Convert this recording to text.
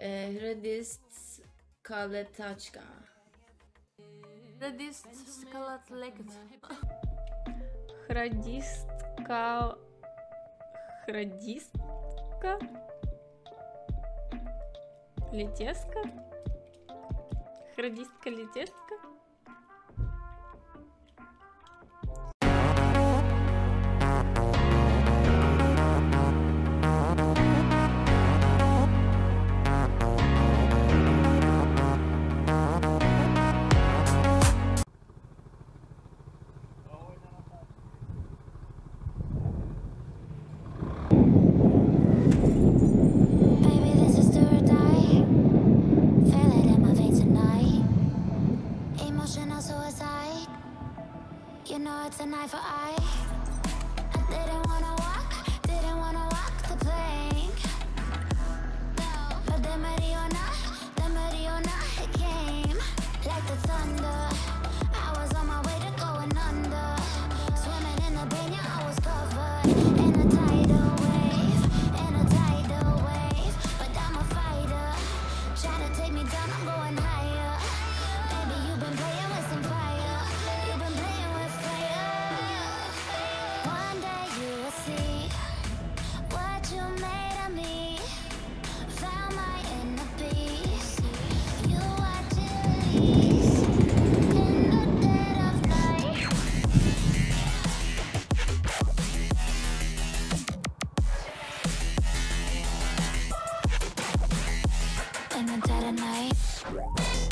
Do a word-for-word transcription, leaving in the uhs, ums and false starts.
Hrdistka letačka. Hrdistka leket. Hradistka... Hradistka? Летеска? Храдистка летеска? You know it's an eye for eye. I didn't wanna walk, didn't wanna walk the plank. But the Mariona, the Mariona, it came like the thunder. I was on my way to going under. Swimming in the banya, I was covered in a tidal wave, in a tidal wave. But I'm a fighter, try to take me down, I'm going higher. Baby, you've been playing with some fire. You've been playing with fire. One day you will see what you made of me. Found my inner peace. You watch it release in the dead of night. In the dead of night.